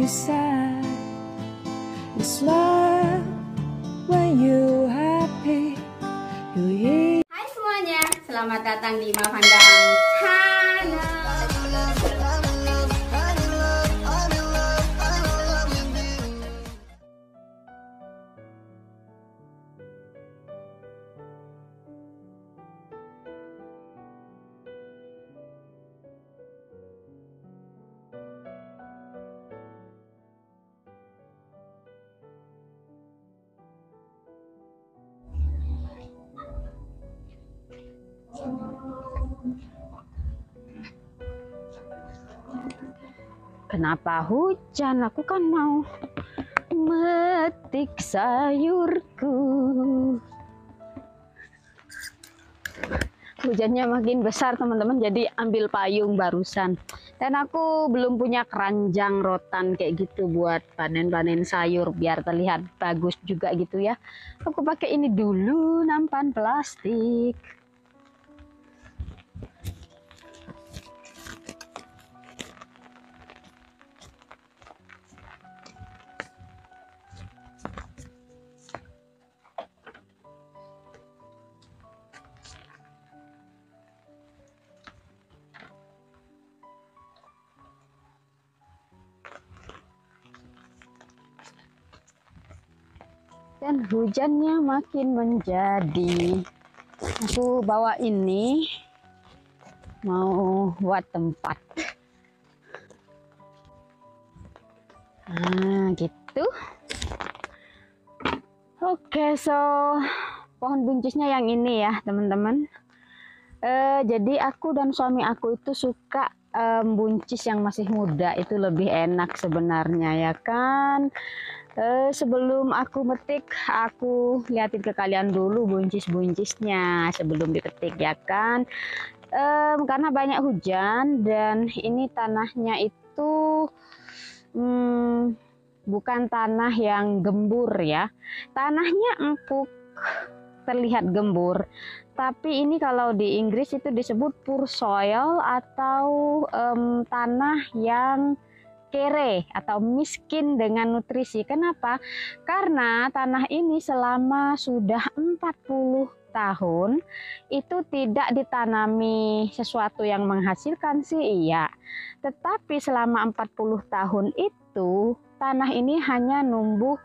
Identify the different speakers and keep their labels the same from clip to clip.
Speaker 1: you sad. It's love when you happy.
Speaker 2: Hai semuanya, selamat datang di Mavandang Channel.
Speaker 3: Kenapa hujan? Aku kan mau metik sayurku. Hujannya makin besar teman-teman, jadi ambil payung barusan. Dan aku belum punya keranjang rotan kayak gitu buat panen-panen sayur biar terlihat bagus juga gitu ya. Aku pakai ini dulu, nampan plastik. Dan hujannya makin menjadi. Aku bawa ini mau buat tempat. Nah gitu. Oke, so pohon buncisnya yang ini ya teman-teman. Jadi aku dan suami aku itu suka buncis yang masih muda, itu lebih enak sebenarnya ya kan. Sebelum aku metik, aku liatin ke kalian dulu buncis-buncisnya sebelum dipetik ya kan. Karena banyak hujan dan ini tanahnya itu bukan tanah yang gembur ya. Tanahnya empuk, terlihat gembur. Tapi ini kalau di Inggris itu disebut poor soil atau tanah yang kere atau miskin dengan nutrisi. Kenapa? Karena tanah ini selama sudah 40 tahun itu tidak ditanami sesuatu yang menghasilkan sih iya. Tetapi selama 40 tahun itu tanah ini hanya numbuh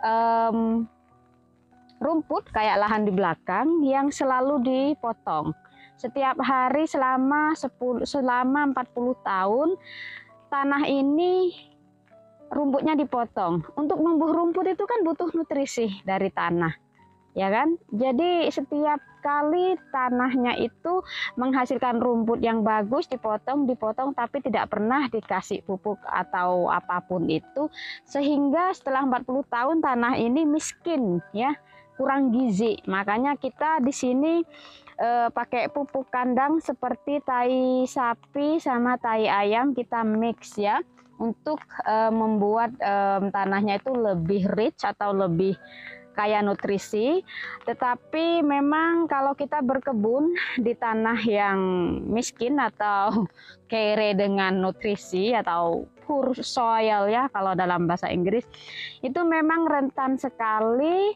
Speaker 3: rumput kayak lahan di belakang yang selalu dipotong. Setiap hari selama 40 tahun tanah ini rumputnya dipotong. Untuk numbuh rumput itu kan butuh nutrisi dari tanah, ya kan? Jadi setiap kali tanahnya itu menghasilkan rumput yang bagus dipotong, tapi tidak pernah dikasih pupuk atau apapun itu, sehingga setelah 40 tahun tanah ini miskin, ya, kurang gizi. Makanya kita di sini pakai pupuk kandang seperti tai sapi sama tai ayam, kita mix ya untuk membuat tanahnya itu lebih rich atau lebih kaya nutrisi. Tetapi memang kalau kita berkebun di tanah yang miskin atau kere dengan nutrisi atau poor soil ya kalau dalam bahasa Inggris, itu memang rentan sekali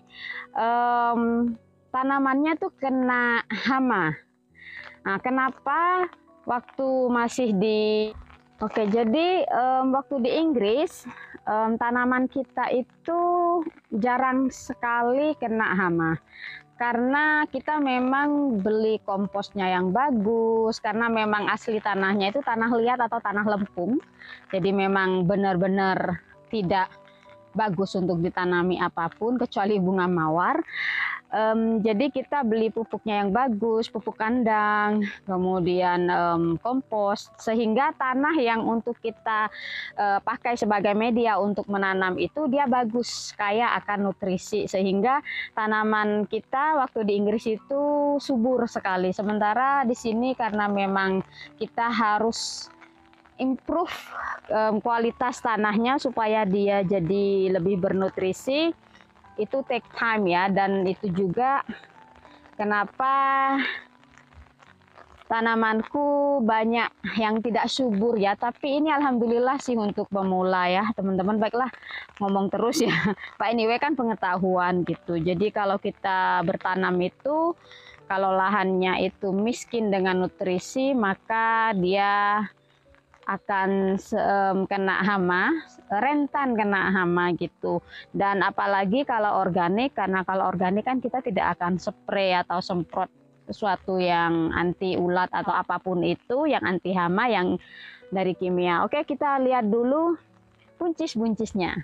Speaker 3: tanamannya tuh kena hama. Nah, kenapa waktu masih di jadi waktu di Inggris tanaman kita itu jarang sekali kena hama. Karena kita memang beli komposnya yang bagus, karena memang asli tanahnya itu tanah liat atau tanah lempung. Jadi memang benar-benar tidak bagus untuk ditanami apapun kecuali bunga mawar. Jadi kita beli pupuknya yang bagus, pupuk kandang, kemudian kompos, sehingga tanah yang untuk kita pakai sebagai media untuk menanam itu dia bagus, kaya akan nutrisi, sehingga tanaman kita waktu di Inggris itu subur sekali. Sementara di sini karena memang kita harus improve kualitas tanahnya supaya dia jadi lebih bernutrisi, itu take time ya. Dan itu juga kenapa tanamanku banyak yang tidak subur ya, tapi ini alhamdulillah sih untuk pemula ya teman-teman. Baiklah, ngomong terus ya Pak, anyway kan pengetahuan gitu. Jadi kalau kita bertanam itu, kalau lahannya itu miskin dengan nutrisi, maka dia akan kena hama, rentan kena hama gitu. Dan apalagi kalau organik, karena kalau organik kan kita tidak akan spray atau semprot sesuatu yang anti ulat atau apapun itu, yang anti hama, yang dari kimia. Oke, kita lihat dulu buncis-buncisnya.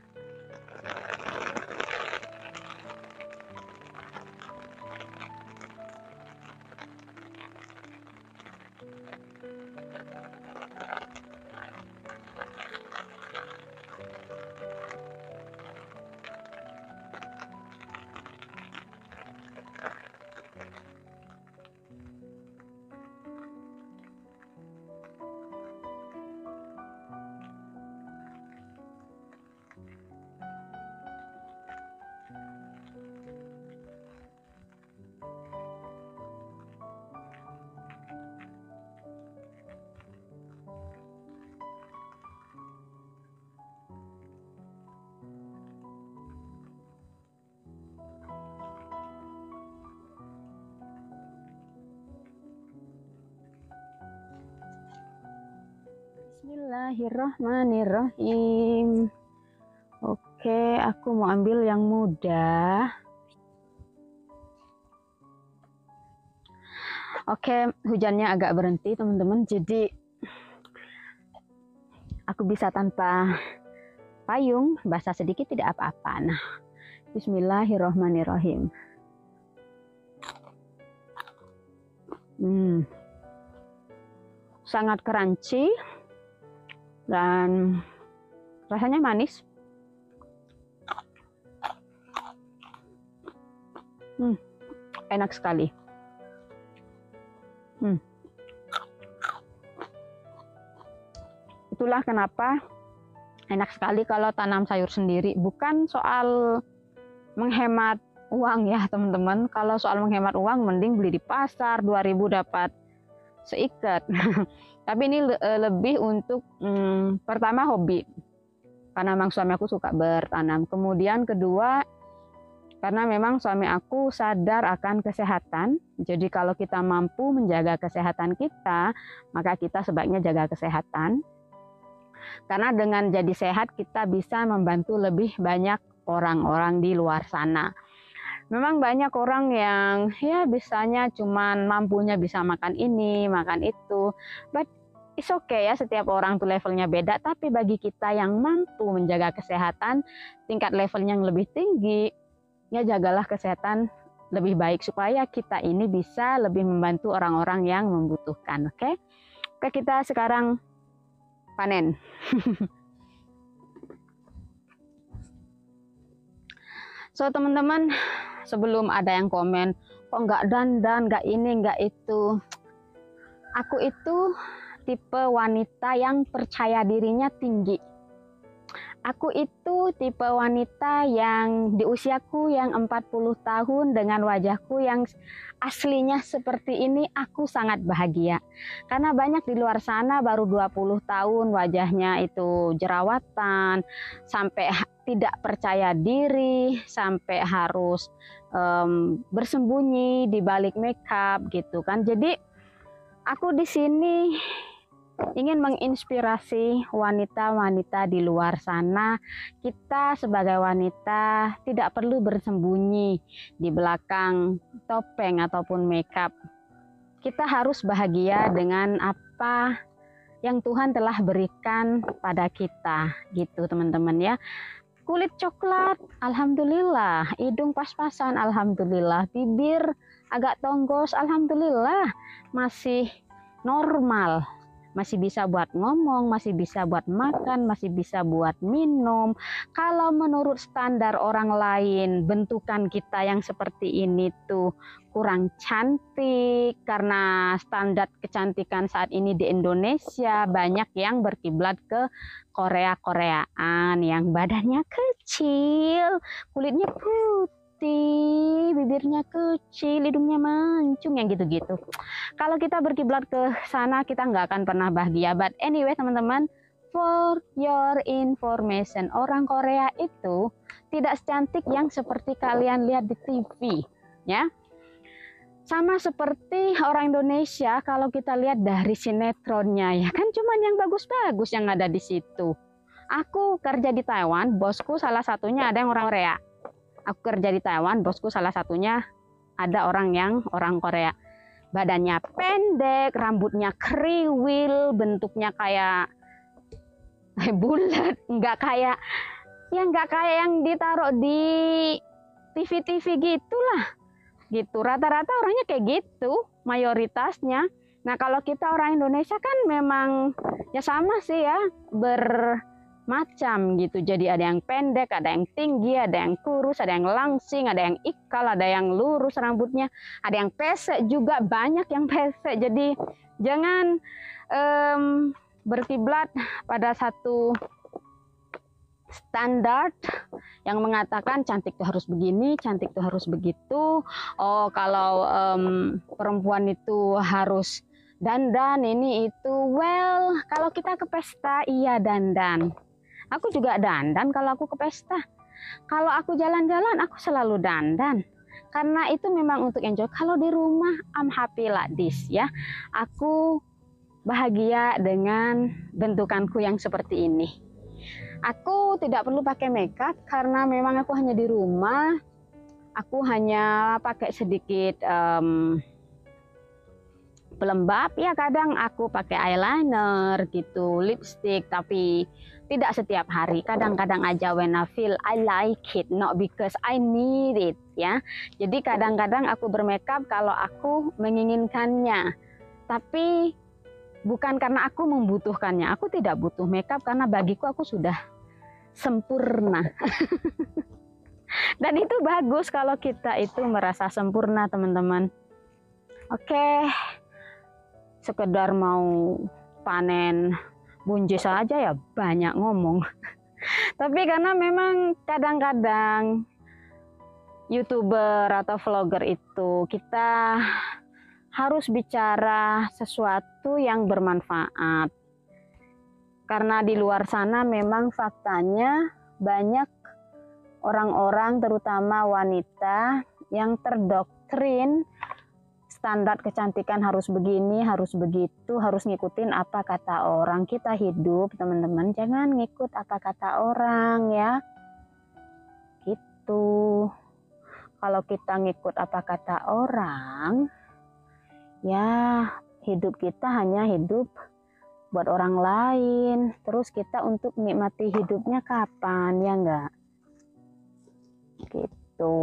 Speaker 3: Bismillahirrahmanirrahim. Oke, aku mau ambil yang muda. Oke, hujannya agak berhenti teman-teman, jadi aku bisa tanpa payung, basah sedikit tidak apa-apa. Nah, bismillahirrahmanirrahim. Sangat crunchy dan rasanya manis. Enak sekali. Itulah kenapa enak sekali kalau tanam sayur sendiri. Bukan soal menghemat uang ya teman-teman. Kalau soal menghemat uang, mending beli di pasar, 2.000 dapat seikat. Tapi ini lebih untuk pertama hobi, karena memang suami aku suka bertanam. Kemudian kedua, karena memang suami aku sadar akan kesehatan. Jadi kalau kita mampu menjaga kesehatan kita, maka kita sebaiknya jaga kesehatan. Karena dengan jadi sehat kita bisa membantu lebih banyak orang-orang di luar sana. Memang banyak orang yang ya bisanya cuman mampunya bisa makan ini, makan itu. But it's okay ya, setiap orang tuh levelnya beda. Tapi bagi kita yang mampu menjaga kesehatan, tingkat levelnya yang lebih tinggi, ya jagalah kesehatan lebih baik supaya kita ini bisa lebih membantu orang-orang yang membutuhkan. Oke, kita sekarang panen. So teman-teman, sebelum ada yang komen, kok nggak dandan, nggak ini, nggak itu. Aku itu tipe wanita yang percaya dirinya tinggi. Aku itu tipe wanita yang di usiaku yang 40 tahun dengan wajahku yang aslinya seperti ini, aku sangat bahagia. Karena banyak di luar sana baru 20 tahun wajahnya itu jerawatan, sampai tidak percaya diri, sampai harus bersembunyi di balik makeup gitu kan. Jadi aku di sini ingin menginspirasi wanita-wanita di luar sana. Kita sebagai wanita tidak perlu bersembunyi di belakang topeng ataupun makeup. Kita harus bahagia dengan apa yang Tuhan telah berikan pada kita gitu teman-teman ya. Kulit coklat, alhamdulillah. Hidung pas-pasan, alhamdulillah. Bibir agak tonggos, alhamdulillah. Masih normal. Masih bisa buat ngomong, masih bisa buat makan, masih bisa buat minum. Kalau menurut standar orang lain, bentukan kita yang seperti ini tuh kurang cantik, karena standar kecantikan saat ini di Indonesia banyak yang berkiblat ke Korea-Koreaan yang badannya kecil, kulitnya putih. putih, bibirnya kecil, hidungnya mancung, yang gitu-gitu. Kalau kita berkiblat ke sana, kita nggak akan pernah bahagia. But anyway, teman-teman, for your information, orang Korea itu tidak secantik yang seperti kalian lihat di TV, ya. Sama seperti orang Indonesia, kalau kita lihat dari sinetronnya, ya kan cuman yang bagus-bagus yang ada di situ. Aku kerja di Taiwan, bosku salah satunya ada yang orang Korea. Aku kerja di Taiwan, bosku salah satunya ada orang Korea. Badannya pendek, rambutnya kriwil, bentuknya kayak bulat, nggak kayak yang ditaruh di TV-TV gitulah. Gitu, rata-rata orangnya kayak gitu, mayoritasnya. Nah, kalau kita orang Indonesia kan memang ya sama sih ya, bermacam gitu. Jadi ada yang pendek, ada yang tinggi, ada yang kurus, ada yang langsing, ada yang ikal, ada yang lurus rambutnya, ada yang pesek juga, banyak yang pesek. Jadi jangan berkiblat pada satu standar yang mengatakan cantik itu harus begini, cantik itu harus begitu. Oh, kalau perempuan itu harus dandan ini itu. Well, kalau kita ke pesta iya dandan. Aku juga dandan kalau aku ke pesta. Kalau aku jalan-jalan aku selalu dandan. Karena itu memang untuk enjoy. Kalau di rumah I'm happy like this ya. Aku bahagia dengan bentukanku yang seperti ini. Aku tidak perlu pakai makeup karena memang aku hanya di rumah. Aku hanya pakai sedikit pelembab. Ya kadang aku pakai eyeliner gitu, lipstick, tapi tidak setiap hari. Kadang-kadang aja when I feel I like it, not because I need it ya. Jadi kadang-kadang aku bermakeup kalau aku menginginkannya. Tapi bukan karena aku membutuhkannya. Aku tidak butuh makeup karena bagiku aku sudah sempurna. Dan itu bagus kalau kita itu merasa sempurna, teman-teman. Oke, sekedar mau panen buncis saja ya banyak ngomong. Tapi karena memang kadang-kadang YouTuber atau vlogger itu kita harus bicara sesuatu yang bermanfaat. Karena di luar sana memang faktanya banyak orang-orang terutama wanita yang terdoktrin standar kecantikan harus begini, harus begitu, harus ngikutin apa kata orang. Kita hidup, teman-teman, jangan ngikut apa kata orang ya. Gitu. Kalau kita ngikut apa kata orang, ya hidup kita hanya hidup buat orang lain. Terus kita untuk menikmati hidupnya kapan, ya enggak? Gitu.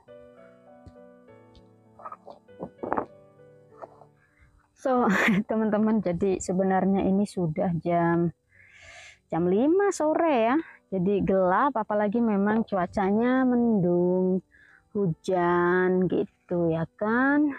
Speaker 3: So teman-teman, jadi sebenarnya ini sudah jam 5 sore ya. Jadi gelap, apalagi memang cuacanya mendung, hujan gitu ya kan.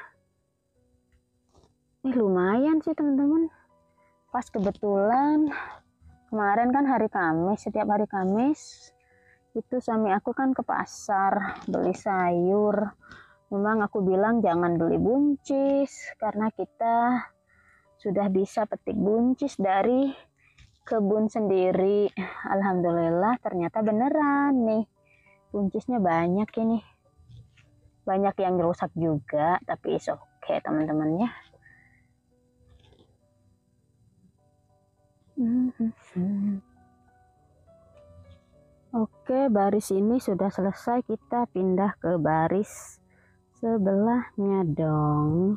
Speaker 3: Lumayan sih teman-teman. Pas kebetulan kemarin kan hari Kamis, setiap hari Kamis itu suami aku kan ke pasar beli sayur. Memang aku bilang jangan beli buncis karena kita sudah bisa petik buncis dari kebun sendiri. Alhamdulillah ternyata beneran nih, buncisnya banyak ini. Banyak yang rusak juga, tapi oke teman-teman ya. Oke, baris ini sudah selesai, kita pindah ke baris sebelahnya dong.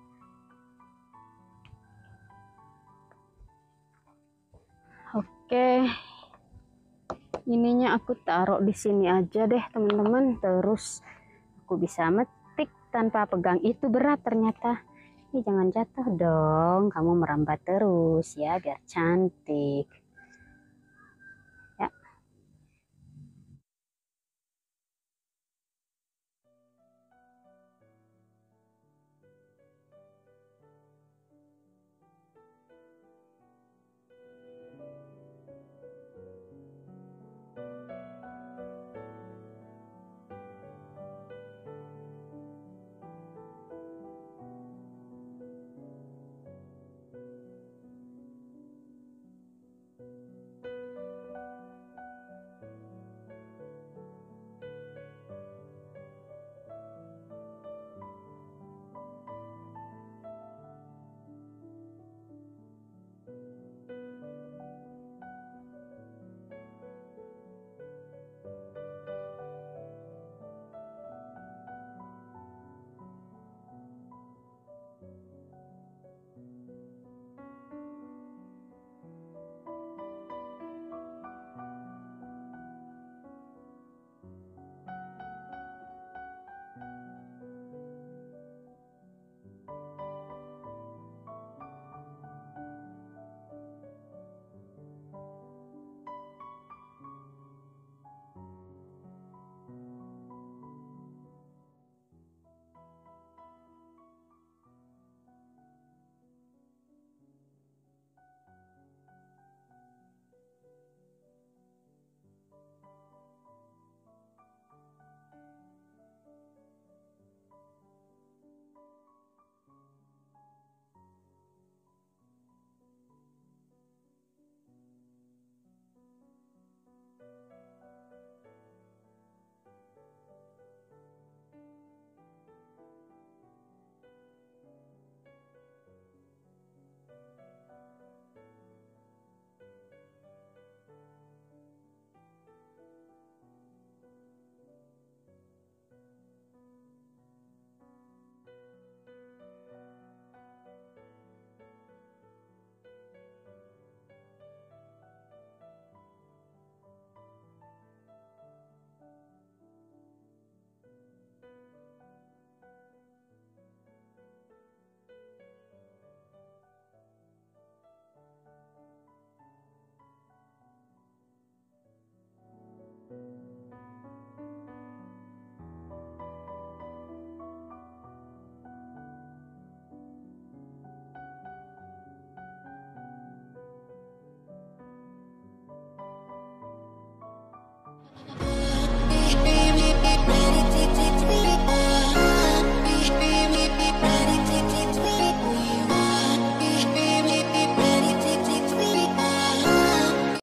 Speaker 3: Oke, ininya aku taruh di sini aja deh teman-teman, terus aku bisa metik tanpa pegang. Itu berat ternyata. Jangan jatuh dong, kamu merambat terus ya biar cantik.